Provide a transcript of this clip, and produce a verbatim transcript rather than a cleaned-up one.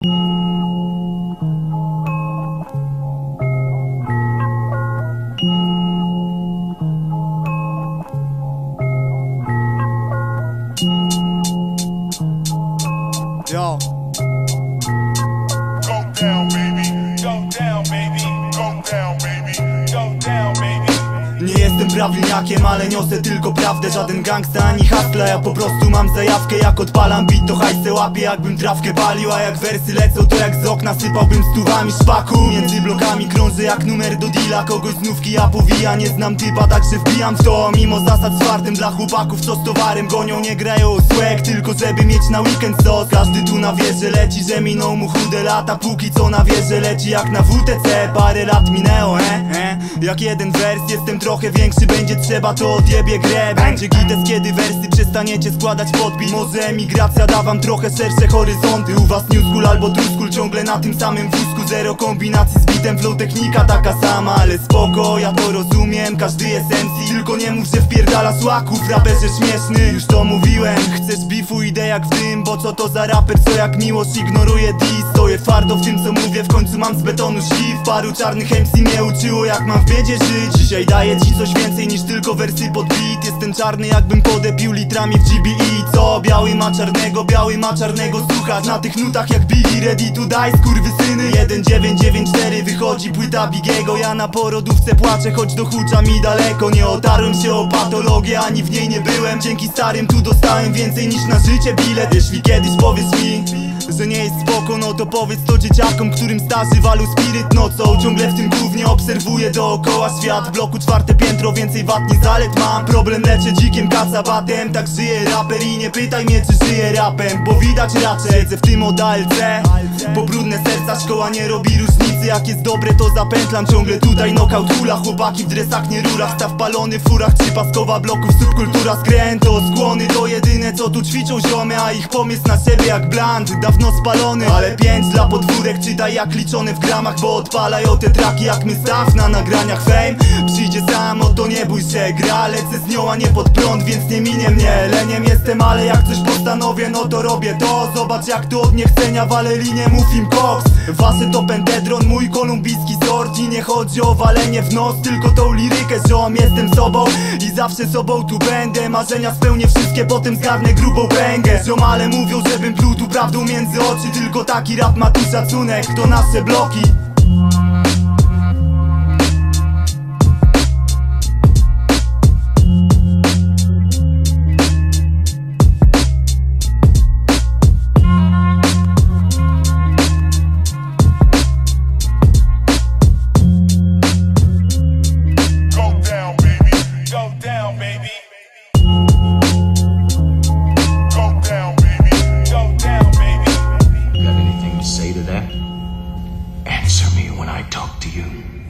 Yo. Go down, baby. Go down, baby. Go down, baby. Go down, baby. Nie jestem prawilniakiem, ale niosę tylko prawdę. Żaden gangsta ani hustla, ja po prostu mam zajawkę. Jak odpalam beat, to hajsę łapię, jakbym trawkę palił. A jak wersy lecą, to jak z okna sypałbym stówami szpaku. Między blokami krążę jak numer do deala. Kogoś znówki ja powija, nie znam typa, także wbijam w to. Mimo zasad twardym dla chłopaków, co z towarem gonią. Nie grają o swag, tylko żeby mieć na weekend sos. Każdy tu na wieży leci, że minął mu chude lata. Póki co na wieży leci jak na W T C. Parę lat minęło, he, he. Jak jeden wers, jestem trochę większy, będzie trzeba, to odjebie grę. Będzie gites, kiedy wersy przestaniecie składać podbit. Może emigracja da wam trochę szersze horyzonty. U was new school albo true school, ciągle na tym samym wózku. Zero kombinacji z bitem, flow technika taka sama. Ale spoko, ja to rozumiem, każdy jest M C. Tylko nie mów, że wpierdala słaków, raperze śmieszny. Już to mówiłem, chcesz beefu, idę jak w dym. Bo co to za raper, co jak miłość ignoruje diss. Stoję twardo w tym, co mówię, w końcu mam z betonu szlif. Paru czarnych M C mnie uczyło, jak mam w biedzie żyć. Dzisiaj daję ci coś więcej niż tylko wersy pod beat. Jestem czarny, jakbym podepił litrami w G B E. Co? Biały ma czarnego, biały ma czarnego. Słuchać na tych nutach jak Biggie, ready to die, skurwysyny. Jeden dziewięć dziewięć cztery wychodzi płyta Bigiego. Ja na porodówce płaczę, choć do hucza mi daleko. Nie otarłem się o patologię, ani w niej nie byłem. Dzięki starym tu dostałem więcej niż na życie bilet. Jeśli kiedyś powiesz mi, że nie jest spoko, no to powiedz to dzieciakom, którym starzy walu spiryt nocą. Ciągle w tym głównie obserwuję dookoła świat. W bloku czwarte piętro, więcej wad niż zalet mam. Problem leczę dzikiem kacabatem, tak żyje raper. I nie pytaj mnie, czy żyje rapem, bo widać raczej. Siedzę w tym od A L C, po brudne serca szkoła nie robi różnicy. Jak jest dobre, to zapętlam ciągle tutaj. Knockout hula, chłopaki w dresach, nie rurach. Staw palony w furach, czy paskowa bloków. Subkultura skręto, skłony to jedyne, co tu ćwiczą ziomy. A ich pomysł na siebie jak bland, dawno spalony. Ale pięć dla podwórek, czytaj jak liczone w gramach. Bo odpalają te traki jak my staw na nagraniach. Fame przyjdzie sam, o to nie bój się. Gra, lecę z nią, a nie pod prąd, więc nie minie mnie. Leniem jestem, ale jak coś postanowię, no to robię to. Zobacz jak tu od niechcenia walę linię, mów im koks. Wasze to pentedron, mój kolumbijski sort. I nie chodzi o walenie w nos, tylko tą lirykę, ziom. Jestem sobą i zawsze sobą tu będę. Marzenia spełnię wszystkie, potem zgarnę grubą pęgę. Ziom, ale mówią, żebym pluł tu prawdą między oczy. Tylko taki rap ma tu szacunek, to nasze bloki. Say to that, answer me when I talk to you.